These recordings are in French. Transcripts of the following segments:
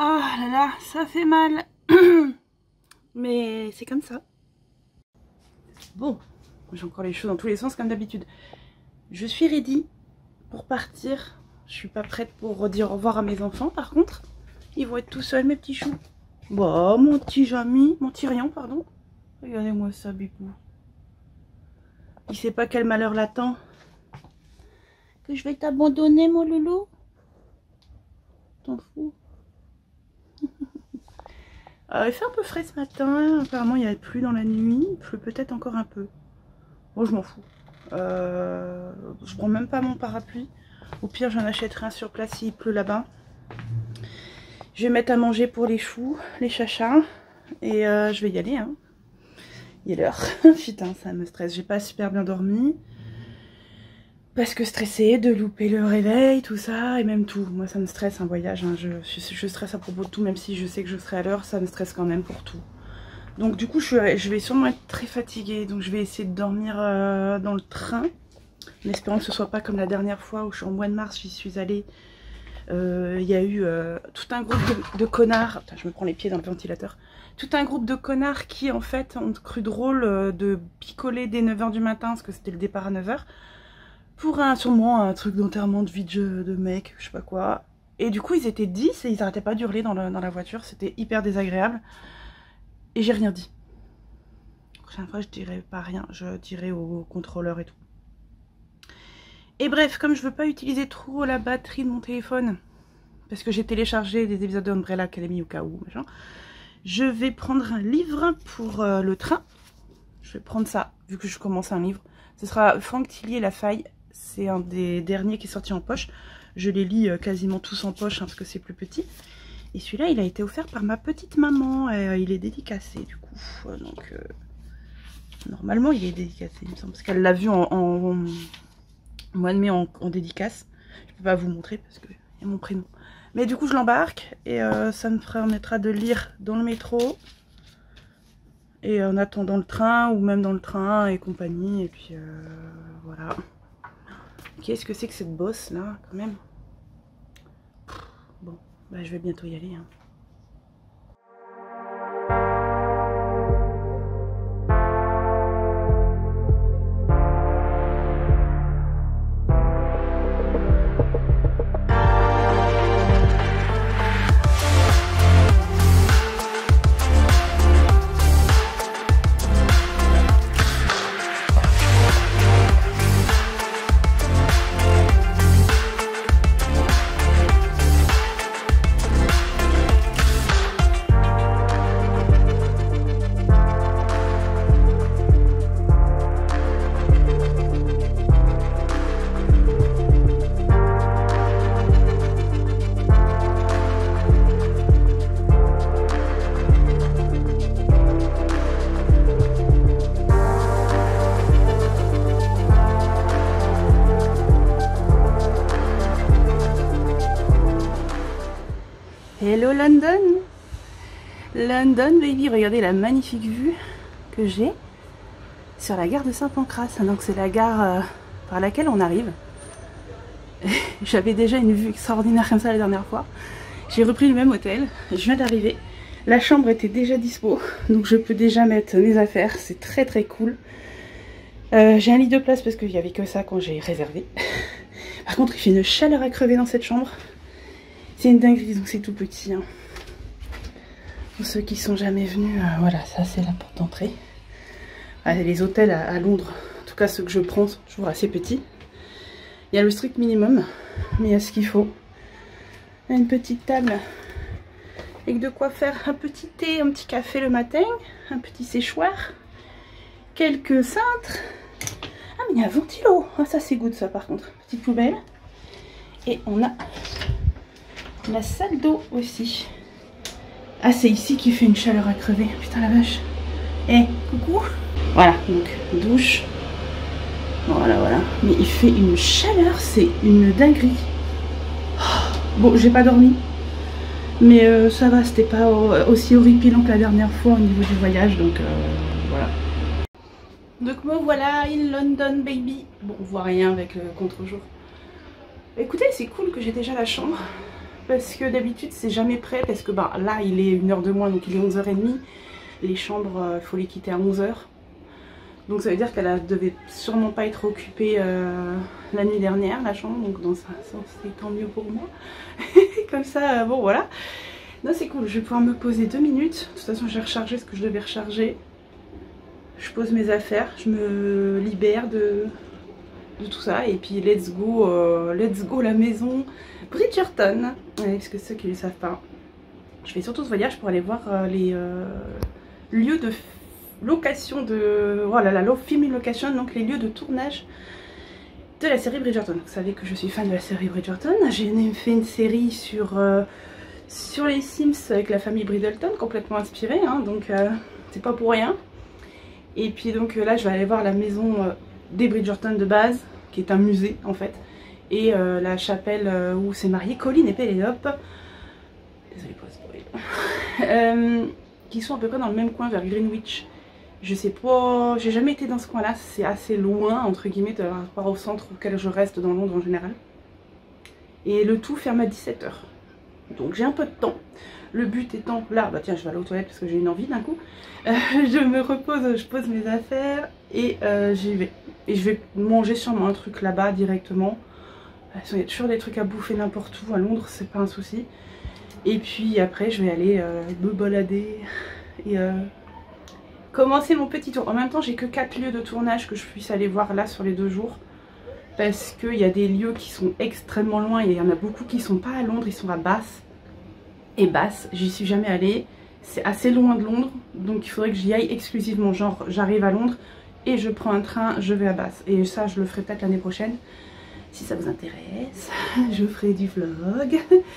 Ah là là, ça fait mal. Mais c'est comme ça. Bon, j'ai encore les choses dans tous les sens comme d'habitude. Je suis ready pour partir. Je suis pas prête pour dire au revoir à mes enfants par contre. Ils vont être tout seuls mes petits choux. Bah mon petit Jamy, mon petit Rian pardon. Regardez-moi ça bibou. Il sait pas quel malheur l'attend. Que je vais t'abandonner mon loulou. T'en fous. Il fait un peu frais ce matin, apparemment il y a plu dans la nuit, il pleut peut-être encore un peu. Bon je m'en fous. Je prends même pas mon parapluie. Au pire j'en achèterai un sur place s'il pleut là-bas. Je vais mettre à manger pour les choux, les chachas. Et je vais y aller. Hein. Il est l'heure. Putain ça me stresse, j'ai pas super bien dormi. Parce que stressée de louper le réveil, tout ça, et même tout. Moi ça me stresse un voyage, hein. Je stresse à propos de tout, même si je sais que je serai à l'heure, ça me stresse quand même pour tout. Donc du coup je vais sûrement être très fatiguée, donc je vais essayer de dormir dans le train. En espérant que ce soit pas comme la dernière fois où je suis en mois de mars, j'y suis allée. Il y a eu tout un groupe de connards, attends, je me prends les pieds dans le ventilateur. Tout un groupe de connards qui en fait ont cru drôle de picoler dès 9 h du matin, parce que c'était le départ à 9 h. Pour sûrement un truc d'enterrement de vie de mec, je sais pas quoi. Et du coup ils étaient 10 et ils arrêtaient pas d'hurler dans la voiture, c'était hyper désagréable. Et j'ai rien dit. La prochaine fois je dirai pas rien, je dirai au contrôleur et tout. Et bref, comme je veux pas utiliser trop la batterie de mon téléphone, parce que j'ai téléchargé des épisodes de Umbrella Academy au cas où, machin, je vais prendre un livre pour le train. Je vais prendre ça, vu que je commence un livre. Ce sera Franck Tillier La Faille. C'est un des derniers qui est sorti en poche. Je les lis quasiment tous en poche hein, parce que c'est plus petit. Et celui-là, il a été offert par ma petite maman. Et, il est dédicacé du coup. Donc, normalement, il est dédicacé, il me semble. Parce qu'elle l'a vu en mois de mai en dédicace. Je peux pas vous montrer parce qu'il y a mon prénom. Mais du coup, je l'embarque. Et ça me permettra de lire dans le métro. Et en attendant le train, ou même dans le train et compagnie. Et puis, voilà. Qu'est-ce que c'est que cette bosse là, quand même? Bon, bah je vais bientôt y aller. Hein. Hello London! London baby, regardez la magnifique vue que j'ai sur la gare de Saint-Pancras. Donc c'est la gare par laquelle on arrive. J'avais déjà une vue extraordinaire comme ça la dernière fois. J'ai repris le même hôtel, je viens d'arriver. La chambre était déjà dispo, donc je peux déjà mettre mes affaires, c'est très très cool. J'ai un lit de place parce qu'il n'y avait que ça quand j'ai réservé. Par contre il fait une chaleur à crever dans cette chambre. C'est une dinguerie, donc c'est tout petit. Hein. Pour ceux qui sont jamais venus, voilà, ça c'est la porte d'entrée. Les hôtels à Londres, en tout cas ceux que je prends, sont toujours assez petits. Il y a le strict minimum, mais il y a ce qu'il faut. Une petite table avec de quoi faire un petit thé, un petit café le matin, un petit séchoir, quelques cintres. Ah mais il y a un ventilo, ah, ça c'est good ça par contre. Petite poubelle. Et on a la salle d'eau aussi. Ah c'est ici qu'il fait une chaleur à crever. Putain la vache. Eh coucou. Voilà donc douche. Voilà voilà. Mais il fait une chaleur, c'est une dinguerie. Oh. Bon j'ai pas dormi. Mais ça va, c'était pas aussi horripilant que la dernière fois au niveau du voyage. Donc voilà. Donc me voilà in London baby. Bon on voit rien avec le contre-jour. Écoutez c'est cool que j'ai déjà la chambre. parce que d'habitude c'est jamais prêt, parce que bah, là il est 1h de moins, donc il est 11h30. Les chambres, il faut les quitter à 11h. Donc ça veut dire qu'elle devait sûrement pas être occupée la nuit dernière, la chambre, donc dans un sens c'est tant mieux pour moi. Comme ça, bon voilà. Non, c'est cool, je vais pouvoir me poser 2 minutes. De toute façon j'ai rechargé ce que je devais recharger. Je pose mes affaires, je me libère de tout ça et puis let's go la maison Bridgerton. Ouais, parce que ceux qui ne le savent pas, je fais surtout ce voyage pour aller voir les lieux de location de... Voilà, la film location, donc les lieux de tournage de la série Bridgerton. Vous savez que je suis fan de la série Bridgerton. J'ai fait une série sur les Sims avec la famille Bridgerton, complètement inspirée, hein, donc c'est pas pour rien. Et puis donc là je vais aller voir la maison des Bridgerton de base, qui est un musée en fait, et la chapelle où s'est marié Colin et Pénélope. Désolée pour le spoil. Qui sont à peu près dans le même coin, vers Greenwich. Je sais pas, j'ai jamais été dans ce coin là, c'est assez loin entre guillemets par rapport au centre auquel je reste dans Londres en général. Et le tout ferme à 17 h. Donc j'ai un peu de temps. Le but étant, là, bah tiens je vais aller aux toilettes parce que j'ai une envie d'un coup. Je me repose, je pose mes affaires et j'y vais. Et je vais manger sûrement un truc là-bas directement. Il y a toujours des trucs à bouffer n'importe où à Londres, c'est pas un souci. Et puis après je vais aller me balader et commencer mon petit tour. En même temps j'ai que 4 lieux de tournage que je puisse aller voir là sur les 2 jours. Parce qu'il y a des lieux qui sont extrêmement loin, il y en a beaucoup qui sont pas à Londres, ils sont à Bath. Et Bath, j'y suis jamais allée, c'est assez loin de Londres, donc il faudrait que j'y aille exclusivement, genre j'arrive à Londres et je prends un train, je vais à Bath. Et ça je le ferai peut-être l'année prochaine, si ça vous intéresse, je ferai du vlog.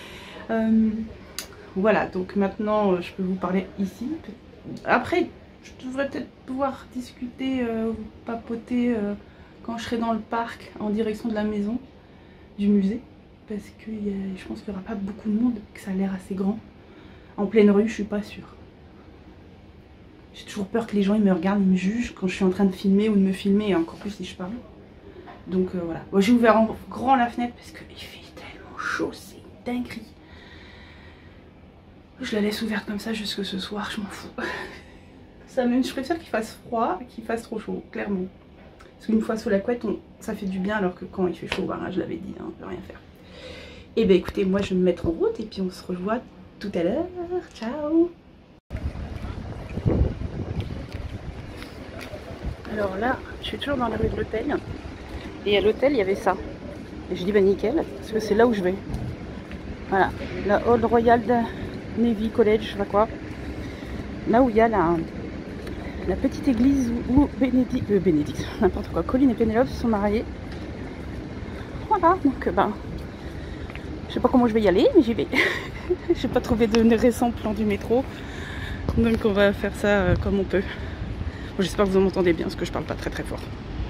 Voilà, donc maintenant je peux vous parler ici. Après, je devrais peut-être pouvoir discuter, papoter quand je serai dans le parc en direction de la maison, du musée. Parce que je pense qu'il n'y aura pas beaucoup de monde, que ça a l'air assez grand. En pleine rue, je suis pas sûre. J'ai toujours peur que les gens ils me regardent, ils me jugent quand je suis en train de filmer ou de me filmer, et encore plus si je parle. Donc voilà. Bon, j'ai ouvert en grand la fenêtre parce qu'il fait tellement chaud, c'est une dinguerie. Je la laisse ouverte comme ça jusque ce soir, je m'en fous. Ça, même, je préfère qu'il fasse froid qu'il fasse trop chaud, clairement. Parce qu'une fois sous la couette, ça fait du bien, alors que quand il fait chaud, bah, je l'avais dit, hein, on peut rien faire. Et ben écoutez, moi je vais me mettre en route et puis on se revoit tout à l'heure. Ciao! Alors là, je suis toujours dans la rue de l'hôtel. Et à l'hôtel, il y avait ça. Et je dis bah nickel, parce que c'est là où je vais. Voilà, la Old Royal Navy College, je sais pas quoi. Là où il y a la petite église où Bénédicte, n'importe quoi, Colin et Pénélope se sont mariés. Voilà, donc ben... je sais pas comment je vais y aller, mais j'y vais. J'ai pas trouvé de récent plan du métro. Donc on va faire ça comme on peut. Bon, j'espère que vous m'entendez bien parce que je parle pas très très fort.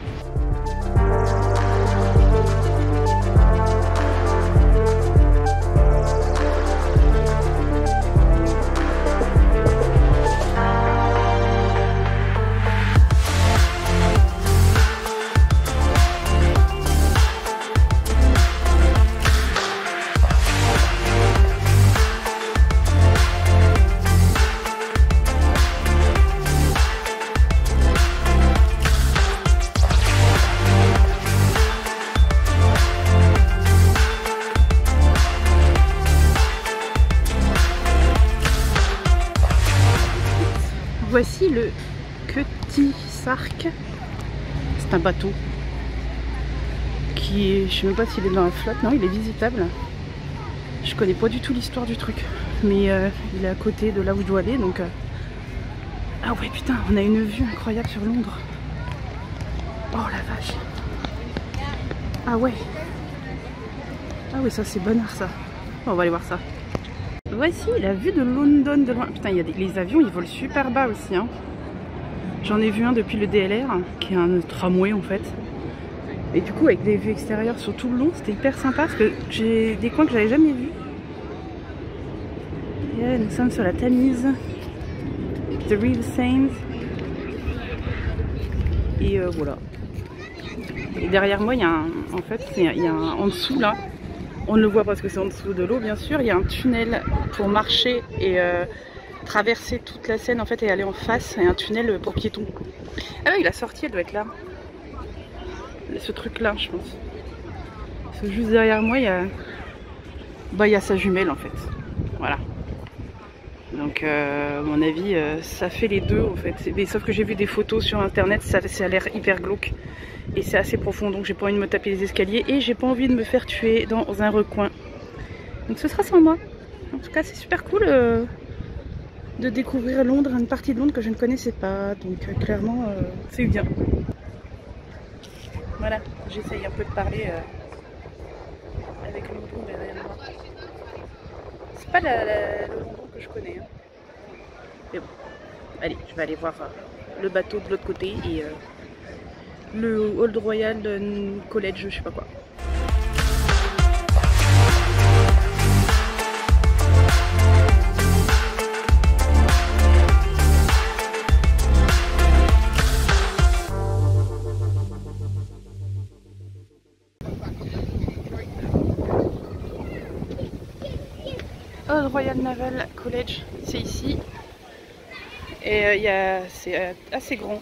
Voici le Cutty Sark. C'est un bateau qui est, je sais même pas s'il est dans la flotte, non il est visitable. Je connais pas du tout l'histoire du truc, mais il est à côté de là où je dois aller, donc ah ouais putain, on a une vue incroyable sur Londres. Oh la vache. Ah ouais. Ah ouais, ça c'est bonheur ça. On va aller voir ça. Voici la vue de London de loin. Putain, il y a les avions, ils volent super bas aussi. Hein. J'en ai vu un depuis le DLR, qui est un tramway en fait. Et du coup, avec des vues extérieures sur tout le long, c'était hyper sympa parce que j'ai des coins que j'avais jamais vus. Et nous sommes sur la Tamise, The River Thames. Et voilà. Et derrière moi, il y a un, en fait, il y a un, en dessous là, On ne le voit parce que c'est en dessous de l'eau, bien sûr. Il y a un tunnel pour marcher et traverser toute la Seine en fait et aller en face. Et un tunnel pour piétons. Ah oui, la sortie, elle doit être là. Ce truc-là, je pense. Parce que juste derrière moi, il y a sa jumelle en fait. Voilà. Donc, à mon avis, ça fait les deux en fait. Mais sauf que j'ai vu des photos sur internet, ça a l'air hyper glauque. Et c'est assez profond, donc j'ai pas envie de me taper les escaliers. Et j'ai pas envie de me faire tuer dans un recoin. Donc ce sera sans moi. En tout cas, c'est super cool de découvrir Londres, une partie de Londres que je ne connaissais pas. Donc clairement, c'est bien. Voilà, j'essaye un peu de parler avec le London derrière moi. C'est pas le London que je connais. Hein. Mais bon, allez, je vais aller voir le bateau de l'autre côté et le Old Royal College, je sais pas quoi. Old Royal Naval College, c'est ici. Et c'est assez grand.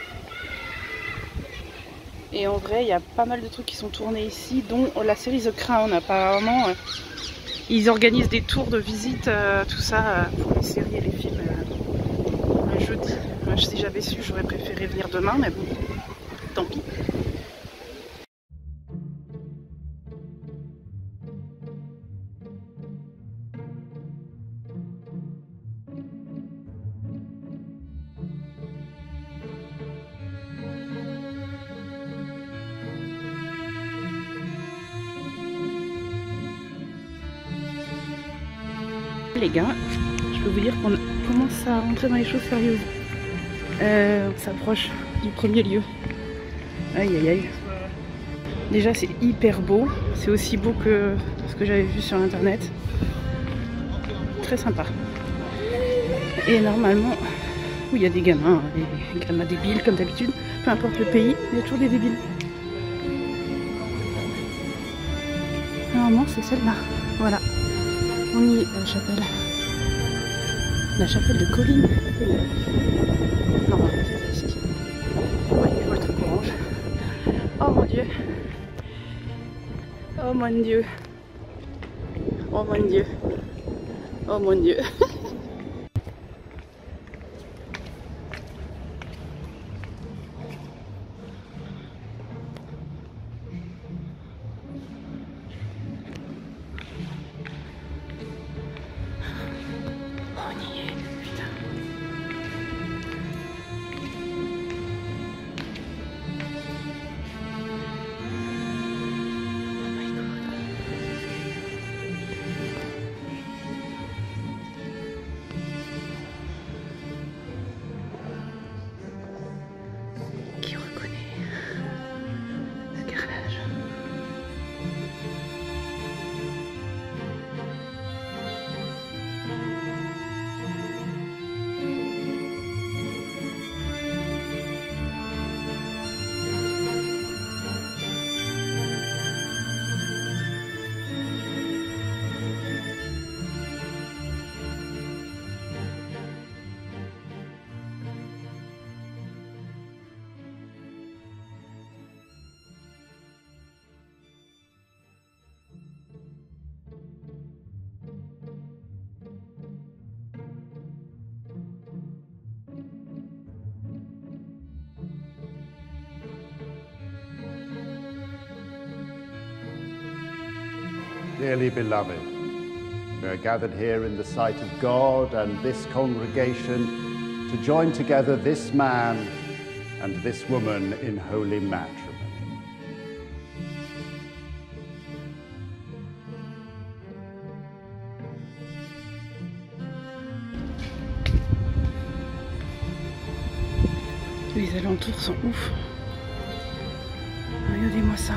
Et en vrai, il y a pas mal de trucs qui sont tournés ici, dont la série The Crown. Apparemment, ils organisent des tours de visite, tout ça, pour les séries et les films le jeudi. Si j'avais su, j'aurais préféré venir demain, mais bon, tant pis. Les gars, je peux vous dire qu'on commence à rentrer dans les choses sérieuses. On s'approche du premier lieu. Aïe aïe aïe. Déjà c'est hyper beau. C'est aussi beau que ce que j'avais vu sur internet. Très sympa. Et normalement, où il y a des gamins, des gamins débiles comme d'habitude. Peu importe le pays, il y a toujours des débiles. Normalement c'est celle-là. Voilà. On y est à la chapelle. La chapelle de Colline. Non, c'est ici. Ouais, je vois le truc orange. Oh mon dieu. Oh mon dieu. Oh mon dieu. Oh mon dieu. Dearly beloved, we are gathered here in the sight of God and this congregation to join together this man and this woman in holy matrimony. Les alentours sont ouf. Regardez-moi ça.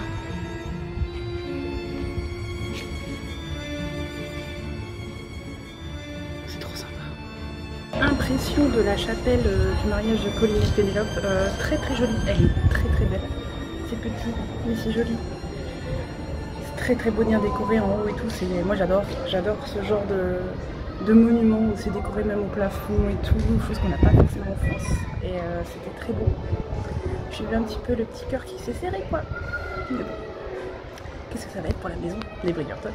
C'est trop sympa. Impression de la chapelle du mariage de Colline et Pénélope. Très très jolie. Elle est très très belle. C'est petit, mais c'est joli. C'est très bien décoré en haut et tout. Moi j'adore ce genre de monument où c'est décoré même au plafond et tout, chose qu'on n'a pas forcément en France. Et c'était très beau. J'ai vu un petit peu le petit cœur qui s'est serré quoi. Mais bon, qu'est-ce que ça va être pour la maison des Bridgerton?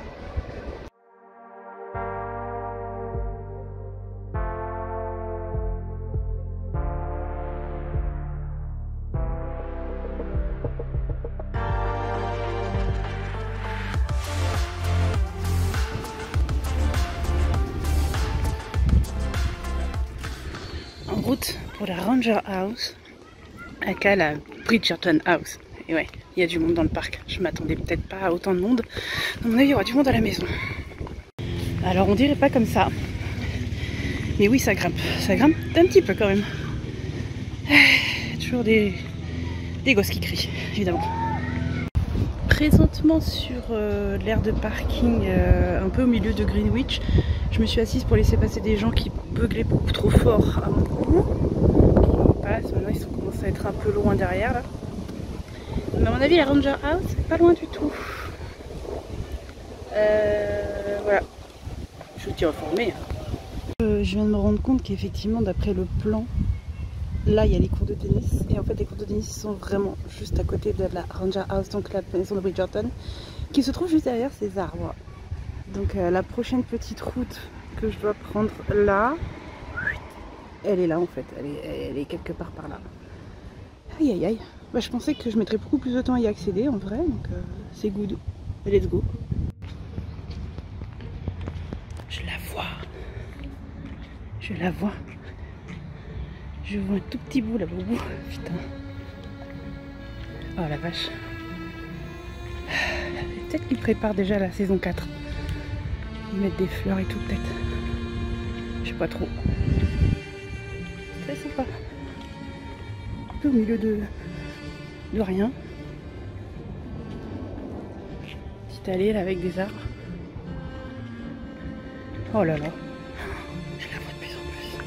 En route pour la Ranger House, aka la Bridgerton House. Et ouais, il y a du monde dans le parc. Je m'attendais peut-être pas à autant de monde. À mon avis, il y aura du monde à la maison. Alors on dirait pas comme ça. Mais oui, ça grimpe. Ça grimpe un petit peu quand même. Toujours des gosses qui crient, évidemment. Présentement sur l'aire de parking, un peu au milieu de Greenwich, je me suis assise pour laisser passer des gens qui beuglaient beaucoup trop fort à mon goût. Qui passent, maintenant ils commencent à être un peu loin derrière là. Mais à mon avis la Ranger House c'est pas loin du tout. Voilà. Je vous tiens informé. Je viens de me rendre compte qu'effectivement d'après le plan, là il y a les cours de tennis. Et en fait les cours de tennis sont vraiment juste à côté de la Ranger House, donc la maison de Bridgerton, qui se trouve juste derrière ces arbres. Donc la prochaine petite route que je dois prendre là, elle est là en fait, elle est quelque part par là. Aïe aïe aïe. Bah, je pensais que je mettrais beaucoup plus de temps à y accéder en vrai, donc c'est good. Let's go. Je la vois. Je la vois. Je vois un tout petit bout là-bas au bout. Putain. Oh la vache. Peut-être qu'ils préparent déjà la saison 4. Ils mettent des fleurs et tout peut-être. Je sais pas trop. Très sympa. Un peu au milieu de rien. Petite allée là avec des arbres. Oh là là. Je la vois de plus en plus.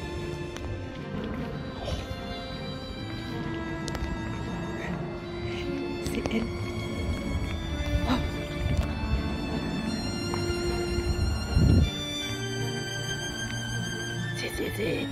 C'est elle. Oh. C'est it.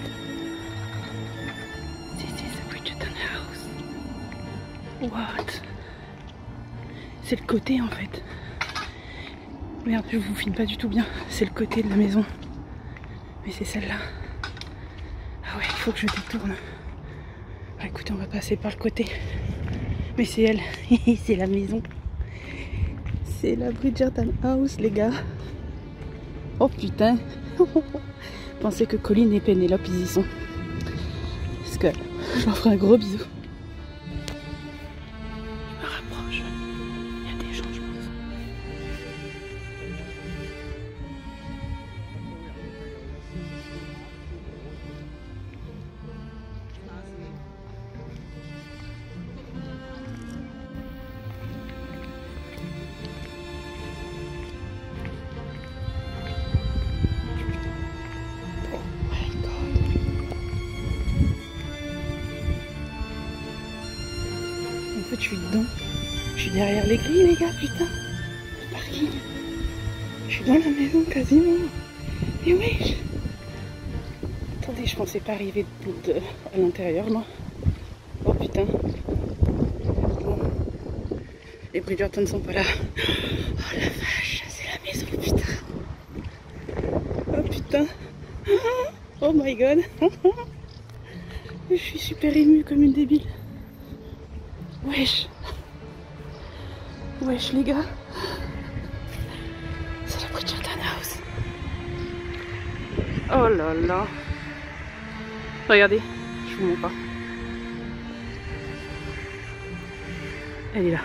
This is the Bridgerton house. What? C'est le côté en fait. Merde, je vous filme pas du tout bien. C'est le côté de la maison. Mais c'est celle-là. Ah ouais, il faut que je détourne. Ah, écoutez, on va passer par le côté. Mais c'est elle. C'est la maison. C'est la Bridgerton house, les gars. Oh putain. Pensez que Colin et Pénélope ils y sont. Parce que je leur ferai un gros bisou. Je me rapproche. Il y a des gens, je pense. En fait, je suis dedans. Je suis derrière les grilles, les gars, putain. Le parking. Je suis dans la maison quasiment. Mais oui. Attendez, je pensais pas arriver à l'intérieur, moi. Oh putain. Bon. Les Bridgerton ne sont pas là. Oh la vache, c'est la maison, putain. Oh putain. Oh my god. Je suis super émue comme une débile. Wesh. Wesh les gars. C'est la Bridgerton house. Oh là là. Regardez, je vous montre pas. Elle est là.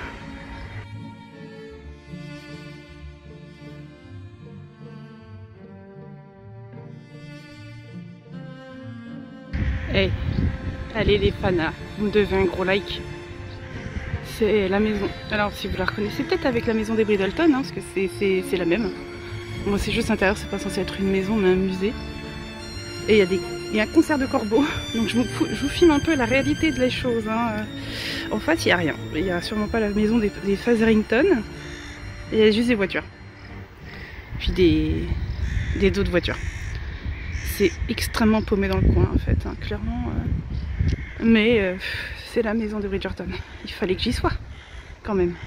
Hey, allez les fans, vous me devez un gros like. C'est la maison. Alors si vous la reconnaissez peut-être avec la maison des Bridgerton, hein, parce que c'est la même. Bon, c'est juste intérieur, c'est pas censé être une maison mais un musée. Et il y a un concert de corbeaux. Donc je vous filme un peu la réalité de les choses. Hein. En fait, il n'y a rien. Il n'y a sûrement pas la maison des Featherington. Il Il y a juste des voitures. Puis des dos de voitures. C'est extrêmement paumé dans le coin en fait, hein, clairement. Mais c'est la maison de Bridgerton. Il fallait que j'y sois, quand même.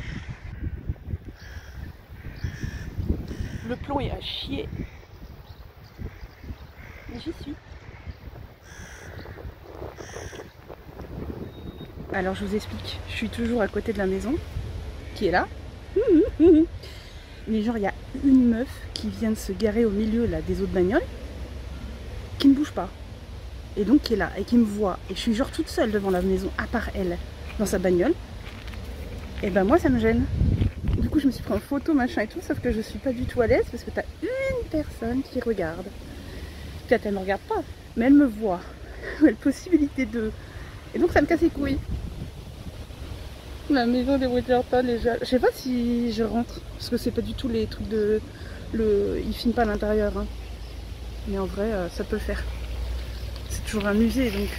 Le plomb est à chier. Mais j'y suis. Alors je vous explique, je suis toujours à côté de la maison, qui est là. Mais genre il y a une meuf qui vient de se garer au milieu là, des autres bagnoles, qui ne bouge pas. Et donc qui est là, et qui me voit. Et je suis genre toute seule devant la maison, à part elle, dans sa bagnole. Et ben moi ça me gêne. Du coup je me suis pris en photo machin et tout, sauf que je suis pas du tout à l'aise parce que t'as une personne qui regarde. Peut-être elle me regarde pas, mais elle me voit. Elle a la possibilité de... Et donc ça me casse les couilles. La maison des Bridgerton, déjà. Je sais pas si je rentre, parce que c'est pas du tout les trucs de... Ils filment pas à l'intérieur. Hein. Mais en vrai, ça peut le faire. C'est toujours un musée, donc...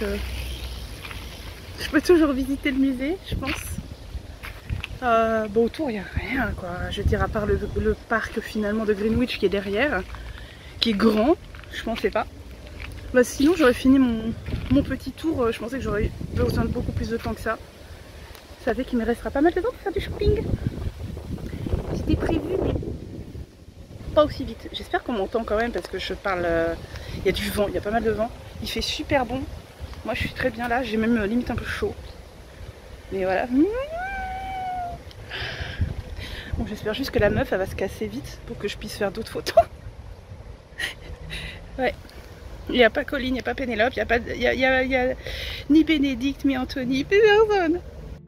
Je peux toujours visiter le musée, je pense. Bon, autour, il n'y a rien, quoi. Je veux dire, à part le parc, finalement, de Greenwich qui est derrière, qui est grand, je pensais pas. Bah, sinon, j'aurais fini mon petit tour. Je pensais que j'aurais besoin de beaucoup plus de temps que ça. Ça fait qu'il me restera pas mal de temps pour faire du shopping. C'était prévu, mais pas aussi vite. J'espère qu'on m'entend quand même parce que je parle... Il y a du vent, il y a pas mal de vent. Il fait super bon. Moi, je suis très bien là. J'ai même limite un peu chaud. Mais voilà. Bon, j'espère juste que la meuf, elle va se casser vite pour que je puisse faire d'autres photos. Ouais. Il n'y a pas Colline, il n'y a pas Pénélope, il n'y a ni Bénédicte, ni Anthony, personne.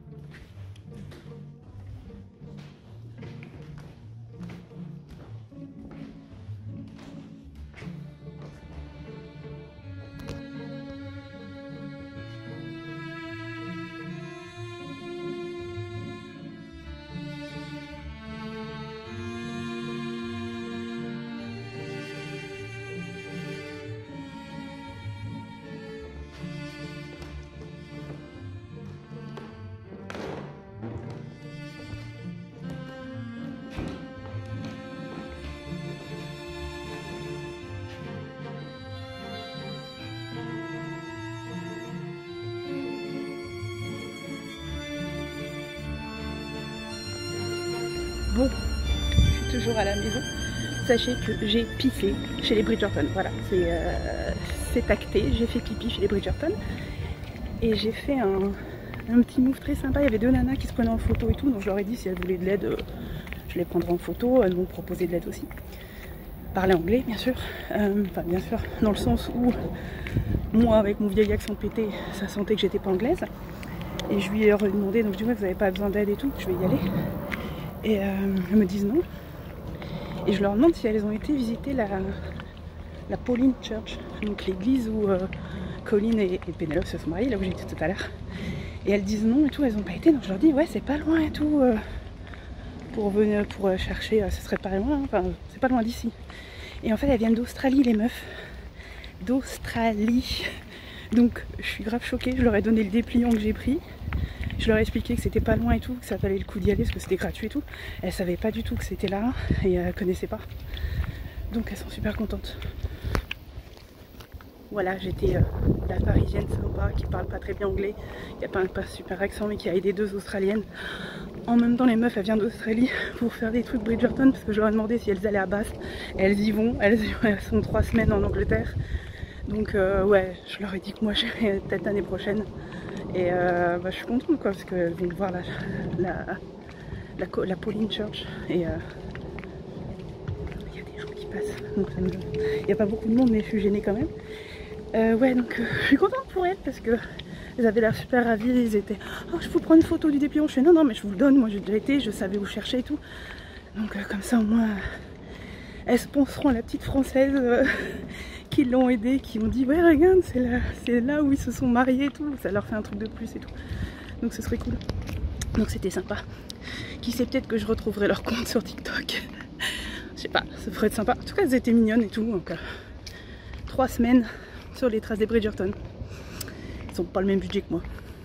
Bon, je suis toujours à la maison. Sachez que j'ai pissé chez les Bridgerton. Voilà, c'est acté. J'ai fait pipi chez les Bridgerton. Et j'ai fait un petit move très sympa. Il y avait deux nanas qui se prenaient en photo et tout. Donc je leur ai dit si elles voulaient de l'aide, je les prendrais en photo. Elles m'ont proposé de l'aide aussi. Parler anglais, bien sûr. Enfin, bien sûr, dans le sens où moi, avec mon vieil accent pété, ça sentait que j'étais pas anglaise. Et je lui ai demandé, donc je dis ouais, vous n'avez pas besoin d'aide et tout, je vais y aller. Et elles me disent non. Et je leur demande si elles ont été visiter la Pauline Church, donc l'église où Colline et Pénélope se sont mariés, là où j'étais tout à l'heure. Et elles disent non et tout, elles n'ont pas été. Donc je leur dis ouais, c'est pas loin et tout. Pour venir, pour chercher, ce serait pas loin, enfin c'est pas loin d'ici. Et en fait elles viennent d'Australie, les meufs. D'Australie. Donc je suis grave choquée, je leur ai donné le dépliant que j'ai pris. Je leur ai expliqué que c'était pas loin et tout, que ça valait le coup d'y aller parce que c'était gratuit et tout. Elles savaient pas du tout que c'était là et elles connaissaient pas. Donc elles sont super contentes. Voilà, j'étais la parisienne sympa qui parle pas très bien anglais. Il n'y a pas un super accent mais qui a aidé deux australiennes. En même temps les meufs elles viennent d'Australie pour faire des trucs Bridgerton parce que je leur ai demandé si elles allaient à Bath. Elles y vont, elles sont 3 semaines en Angleterre. Donc ouais, je leur ai dit que moi j'irai peut-être l'année prochaine. Et bah, je suis contente quoi parce qu'elles vont voir la Pauline Church et il y a des gens qui passent, donc il n'y a pas beaucoup de monde mais je suis gênée quand même. Ouais donc je suis contente pour elles parce que elles avaient l'air super ravies, ils étaient oh je vous prends une photo du dépliant, je fais non mais je vous le donne, moi j'ai déjà été, je savais où chercher et tout. Donc comme ça au moins elles se penseront à la petite française qui l'ont aidé, qui ont dit ouais regarde c'est là où ils se sont mariés et tout, ça leur fait un truc de plus et tout, donc ce serait cool. Donc c'était sympa. Qui sait, peut-être que je retrouverai leur compte sur TikTok. Je sais pas, ça ferait être sympa. En tout cas elles étaient mignonnes et tout, donc 3 semaines sur les traces des Bridgerton. Ils ont pas le même budget que moi.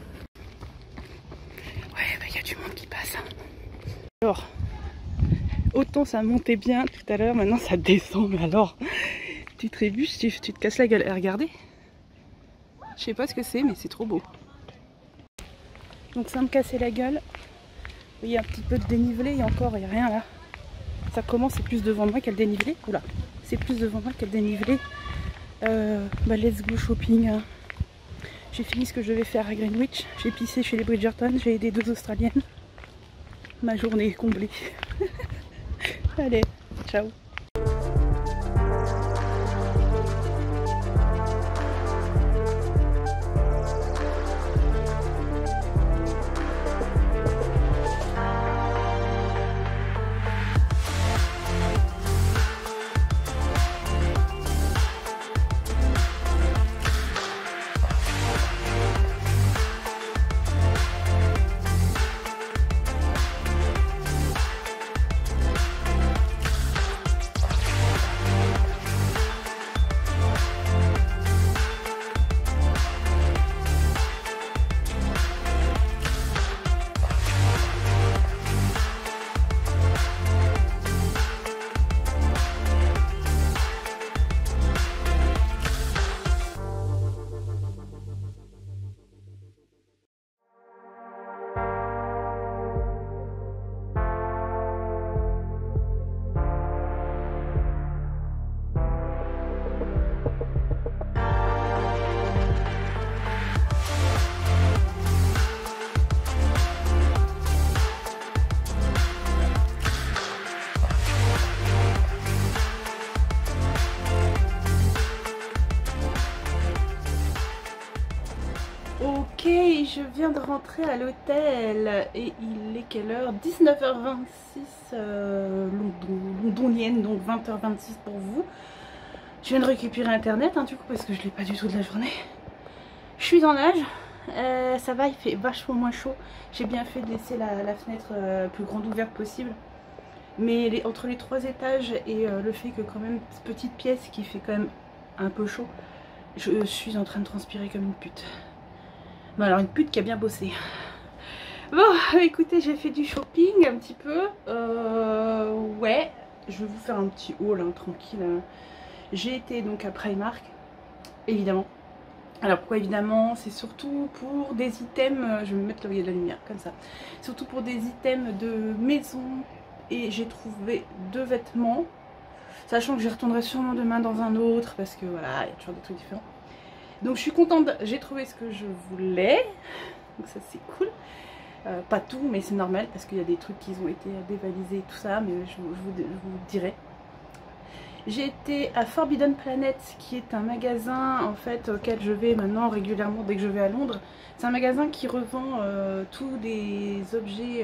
Ouais bah il y a du monde qui passe. Alors autant ça montait bien tout à l'heure, maintenant ça descend, mais alors tu trébuches, tu te casses la gueule. Et regardez, je sais pas ce que c'est, mais c'est trop beau. Donc ça me cassait la gueule. Il y a un petit peu de dénivelé et encore il n'y a rien là. Ça commence, c'est plus devant moi qu'elle dénivelé. Oula, c'est plus devant moi qu'elle dénivelé. Let's go shopping. J'ai fini ce que je devais faire à Greenwich. J'ai pissé chez les Bridgerton, j'ai aidé 2 Australiennes. Ma journée est comblée. Allez, ciao. Ok, je viens de rentrer à l'hôtel et il est quelle heure? 19h26 londonienne, donc 20h26 pour vous. Je viens de récupérer internet du coup parce que je l'ai pas du tout de la journée. Je suis en nage, ça va, il fait vachement moins chaud. J'ai bien fait de laisser la fenêtre plus grande ouverte possible. Mais entre les 3 étages et le fait que quand même petite pièce qui fait quand même un peu chaud, je suis en train de transpirer comme une pute. Bon, alors une pute qui a bien bossé. Bon, écoutez, j'ai fait du shopping un petit peu. Ouais, je vais vous faire un petit haul tranquille. J'ai été donc à Primark, évidemment. Alors pourquoi évidemment? C'est surtout pour des items, je vais me mettre là où il y a de la lumière, comme ça. Surtout pour des items de maison. Et j'ai trouvé 2 vêtements. Sachant que j'y retournerai sûrement demain dans un autre, parce que voilà, il y a toujours des trucs différents. Donc je suis contente, j'ai trouvé ce que je voulais, donc ça c'est cool. Pas tout, mais c'est normal parce qu'il y a des trucs qui ont été dévalisés et tout ça, mais je vous dirai. J'ai été à Forbidden Planet, qui est un magasin en fait auquel je vais maintenant régulièrement dès que je vais à Londres. C'est un magasin qui revend tous des objets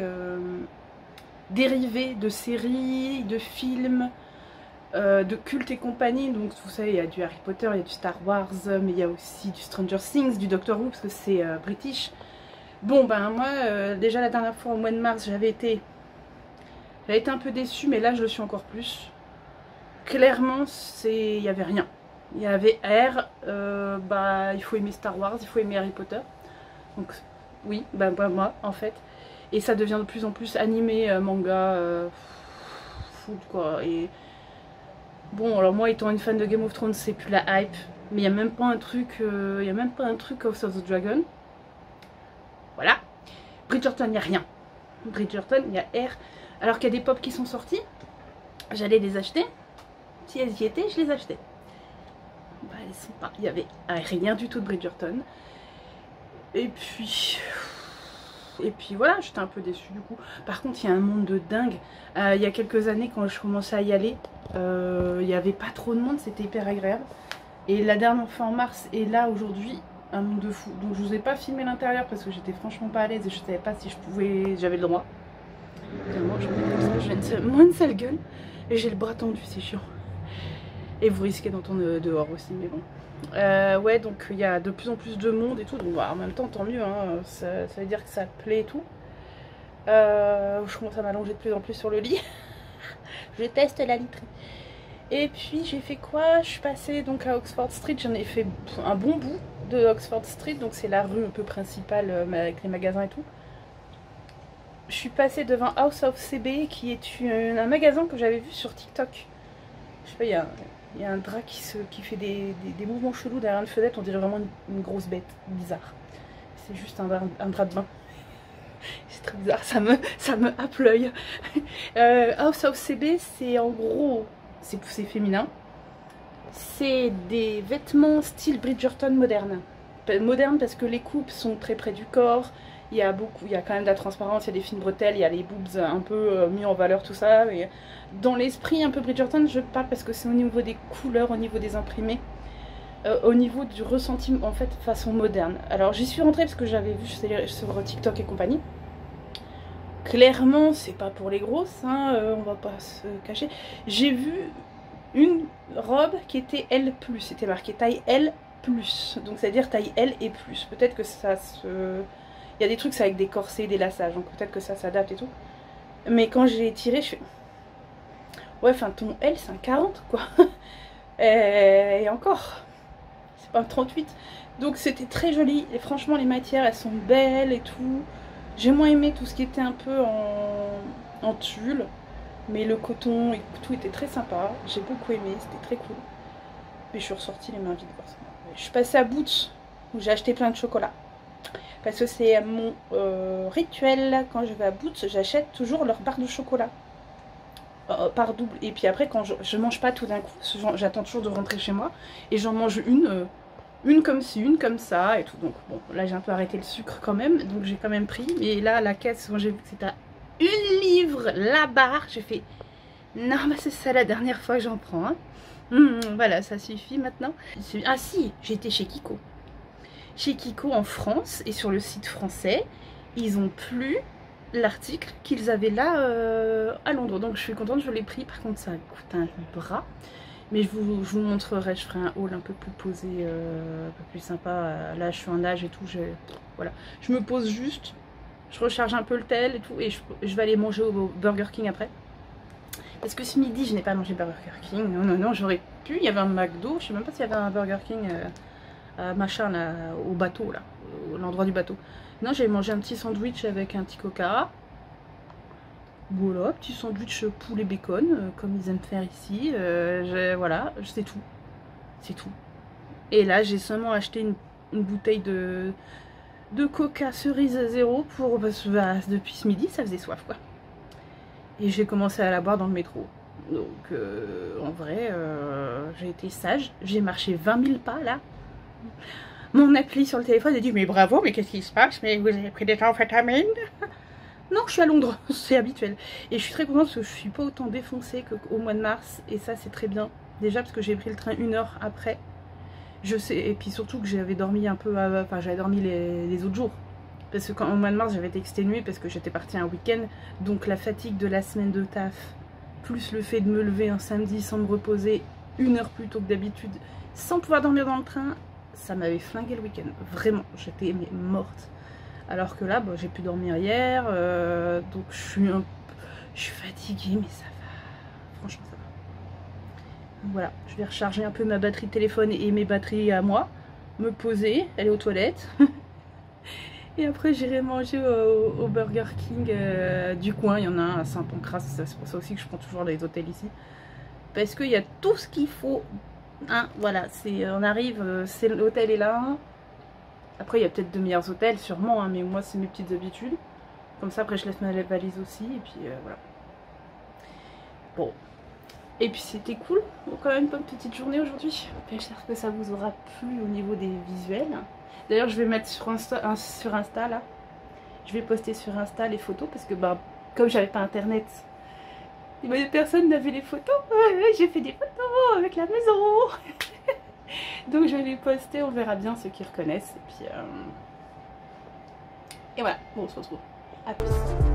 dérivés de séries, de films, de culte et compagnie. Donc vous savez, il y a du Harry Potter, il y a du Star Wars, mais il y a aussi du Stranger Things, du Doctor Who parce que c'est british. Bon ben moi déjà la dernière fois au mois de mars j'avais été un peu déçue, mais là je le suis encore plus. Clairement il y avait rien. Il y avait R, il faut aimer Star Wars, il faut aimer Harry Potter. Donc oui, moi en fait. Et ça devient de plus en plus animé, manga, food quoi. Et bon, alors moi étant une fan de Game of Thrones, c'est plus la hype, mais il n'y a même pas un truc, House of the Dragon. Voilà. Bridgerton, il n'y a rien. Bridgerton, il y a R. Alors qu'il y a des pop qui sont sortis, j'allais les acheter. Si elles y étaient, je les achetais. Bah, elles sont pas. Il y avait rien du tout de Bridgerton. Et puis voilà, j'étais un peu déçue du coup. Par contre, il y a un monde de dingue. Il y a quelques années, quand je commençais à y aller, il n'y avait pas trop de monde, c'était hyper agréable. Et la dernière fois en mars, et là aujourd'hui, un monde de fou. Donc je vous ai pas filmé l'intérieur parce que j'étais franchement pas à l'aise et je savais pas si j'avais le droit. Moi, j'ai une sale gueule et j'ai le bras tendu, c'est chiant. Et vous risquez d'entendre dehors aussi, mais bon. Ouais, donc il y a de plus en plus de monde et tout, donc en même temps tant mieux, ça veut dire que ça plaît et tout. Je commence à m'allonger de plus en plus sur le lit. Je teste la literie. Et puis j'ai fait quoi? Je suis passée donc à Oxford Street, j'en ai fait un bon bout de Oxford Street, donc c'est la rue un peu principale avec les magasins et tout. je suis passée devant House of CB, qui est un magasin que j'avais vu sur TikTok. Je sais pas, il y a un drap qui fait des mouvements chelous derrière une fenêtre, on dirait vraiment une grosse bête, bizarre. C'est juste un drap de bain. C'est très bizarre, ça me happe l'œil. House of CB, c'est en gros, c'est féminin. C'est des vêtements style Bridgerton moderne. Moderne parce que les coupes sont très près du corps. Il y a quand même de la transparence, il y a des fines bretelles, il y a les boobs un peu mis en valeur, tout ça. Et dans l'esprit un peu Bridgerton, je parle parce que c'est au niveau des couleurs, au niveau des imprimés, au niveau du ressenti en fait façon moderne. Alors j'y suis rentrée parce que j'avais vu sur TikTok et compagnie. Clairement, c'est pas pour les grosses, hein, on va pas se cacher. J'ai vu une robe qui était L+, c'était marqué taille L+, donc c'est à dire taille L et plus. Peut-être que ça se... Il y a des trucs avec des corsets, des lassages, donc peut-être que ça s'adapte et tout. Mais quand j'ai tiré, je fais... Ouais, enfin ton L c'est un 40 quoi. Et encore, c'est pas un 38. Donc c'était très joli, et franchement les matières elles sont belles et tout. J'ai moins aimé tout ce qui était un peu en tulle. Mais le coton et tout était très sympa. J'ai beaucoup aimé, c'était très cool. Et je suis ressortie les mains vides. Je suis passée à Boots où j'ai acheté plein de chocolat. Parce que c'est mon rituel. Quand je vais à Boots, j'achète toujours leur barre de chocolat. Par double. Et puis après, quand je mange pas tout d'un coup, j'attends toujours de rentrer chez moi. Et j'en mange une comme ci, une comme ça et tout. Donc bon, là j'ai un peu arrêté le sucre quand même. Donc j'ai quand même pris. Et là, la caisse, quand j'ai vu que c'était à 1 livre la barre, j'ai fait non, bah c'est ça la dernière fois que j'en prends. Hein. Voilà, ça suffit maintenant. Ah si, j'étais chez Kiko. Chez Kiko en France et sur le site français, ils ont plus l'article qu'ils avaient là à Londres. Donc je suis contente, je l'ai pris. Par contre, ça coûte un bras. Mais je vous montrerai, je ferai un haul un peu plus posé, un peu plus sympa. Là, je suis en âge et tout. Voilà, je me pose juste. Je recharge un peu le tel et tout, et je vais aller manger au Burger King après. Parce que ce midi, je n'ai pas mangé Burger King. Non, j'aurais pu. Il y avait un McDo. Je sais même pas s'il y avait un Burger King machin là, au bateau, là, à l'endroit du bateau. Non, j'ai mangé un petit sandwich avec un petit coca. Voilà, petit sandwich poulet bacon, comme ils aiment faire ici. Voilà, c'est tout. C'est tout. Et là, j'ai seulement acheté une bouteille de coca cerise 0 pour, parce que bah, depuis ce midi ça faisait soif quoi. Et j'ai commencé à la boire dans le métro. Donc en vrai j'ai été sage, j'ai marché 20 000 pas là. Mon appli sur le téléphone a dit mais bravo, mais qu'est-ce qui se passe, mais vous avez pris des amphétamines? Non, je suis à Londres, c'est habituel. Et je suis très contente parce que je suis pas autant défoncée qu'au mois de mars, et ça c'est très bien. Déjà parce que j'ai pris le train 1 heure après. Je sais, et puis surtout que j'avais dormi un peu, enfin j'avais dormi les autres jours. Parce que quand au mois de mars j'avais été exténuée parce que j'étais partie un week-end. Donc la fatigue de la semaine de taf, plus le fait de me lever un samedi sans me reposer 1 heure plus tôt que d'habitude, sans pouvoir dormir dans le train, ça m'avait flingué le week-end. Vraiment, j'étais morte. Alors que là, bah, j'ai pu dormir hier, donc je suis fatiguée, mais ça va. Franchement, ça va. Voilà, je vais recharger un peu ma batterie de téléphone et mes batteries à moi, me poser, aller aux toilettes. Et après j'irai manger au Burger King du coin. Il y en a un à Saint-Pancras, c'est pour ça aussi que je prends toujours les hôtels ici. Parce qu'il y a tout ce qu'il faut. Hein, voilà, on arrive, l'hôtel est là. Après il y a peut-être de meilleurs hôtels sûrement, hein, mais moi c'est mes petites habitudes. Comme ça après je laisse ma valise aussi et puis voilà. Bon. Et puis c'était cool, donc quand même pas une petite journée aujourd'hui. J'espère que ça vous aura plu au niveau des visuels. D'ailleurs je vais mettre sur Insta là. Je vais poster sur Insta les photos parce que bah, comme j'avais pas internet, personne n'avait les photos. J'ai fait des photos avec la maison. Donc je vais les poster, on verra bien ceux qui reconnaissent. Et voilà, bon on se retrouve. A plus.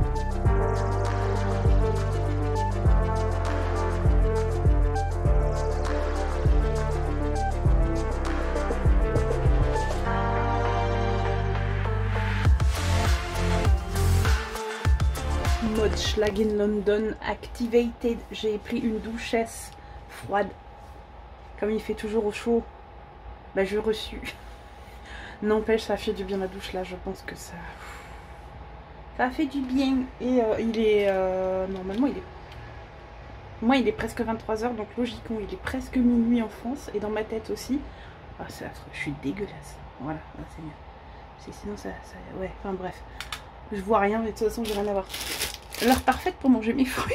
Mode Schlag in London activated. J'ai pris une douchesse froide. Comme il fait toujours au chaud, bah je reçus. N'empêche, ça fait du bien la douche là. Je pense que ça Ça fait du bien. Et il est... normalement, moi, il est presque 23 h, donc logiquement, il est presque minuit en France. Et dans ma tête aussi. Ah, c'est affreux, je suis dégueulasse. Voilà, c'est mieux. Sinon, ça... Ouais, enfin bref. Je vois rien, mais de toute façon, j'ai rien à voir. L'heure parfaite pour manger mes fruits.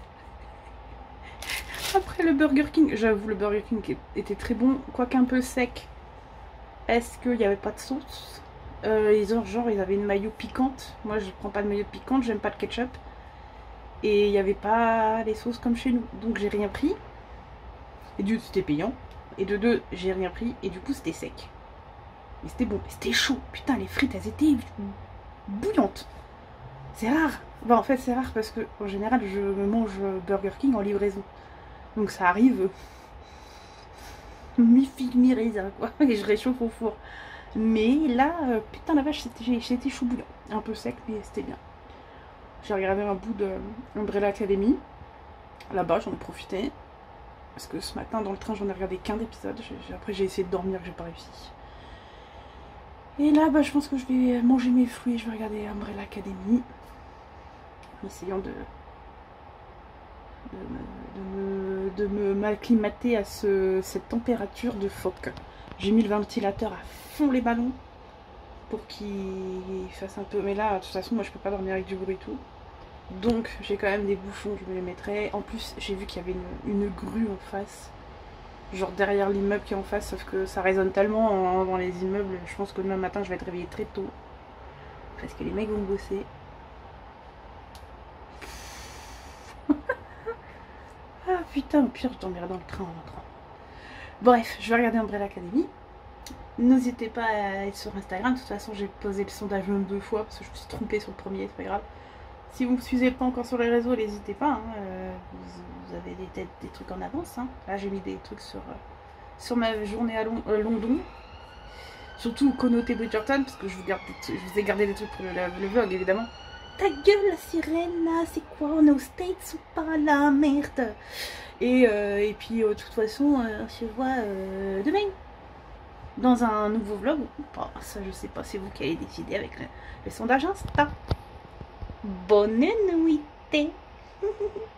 Après le Burger King, j'avoue, le Burger King était très bon, quoique un peu sec. Est-ce qu'il n'y avait pas de sauce? Ils avaient une mayo piquante. Moi, je prends pas de mayo piquante, j'aime pas le ketchup. Et il n'y avait pas les sauces comme chez nous. Donc, j'ai rien pris. Et du coup, c'était payant. Et de deux, j'ai rien pris. Et du coup, c'était sec. Mais c'était bon. C'était chaud. Putain, les frites, elles étaient bouillantes. C'est rare. Bah, en fait, c'est rare parce que, en général, je mange Burger King en livraison. Donc, ça arrive mi-figue, mi-raisin, quoi. Et je réchauffe au four. Mais là, putain la vache, c'était chou bouillant. Un peu sec, mais c'était bien. J'ai regardé un bout de Umbrella Academy. Là-bas, j'en ai profité. Parce que ce matin, dans le train, j'en ai regardé qu'un épisode. Après, j'ai essayé de dormir, j'ai pas réussi. Et là, bah, je pense que je vais manger mes fruits. Je vais regarder Umbrella Academy. En essayant de m'acclimater à cette température de phoque. J'ai mis le ventilateur à fond les ballons pour qu'il fasse un peu. Mais là, de toute façon, moi je peux pas dormir avec du bruit et tout. Donc j'ai quand même des bouchons, je me les mettrai. En plus, j'ai vu qu'il y avait une grue en face. Genre derrière l'immeuble qui est en face, sauf que ça résonne tellement dans les immeubles. Je pense que demain matin, je vais être réveillée très tôt. Parce que les mecs vont bosser. Ah putain, au pire, je dormirai dans le train en rentrant. Bref, je vais regarder Umbrella Academy. N'hésitez pas à être sur Instagram. De toute façon, j'ai posé le sondage même 2 fois parce que je me suis trompée sur le premier, c'est pas grave. Si vous ne me suivez pas encore sur les réseaux, n'hésitez pas. Hein. Vous avez des trucs en avance. Hein. Là, j'ai mis des trucs sur ma journée à London. Surtout connoté Bridgerton, parce que je vous ai gardé des trucs pour le vlog, évidemment. Ta gueule, la sirène, là, c'est quoi? On est aux States ou pas, là? Merde. Et puis, de toute façon, on se voit demain. Dans un nouveau vlog ou pas. Ça, je sais pas, c'est vous qui allez décider avec le sondage Insta. Bonne nuit.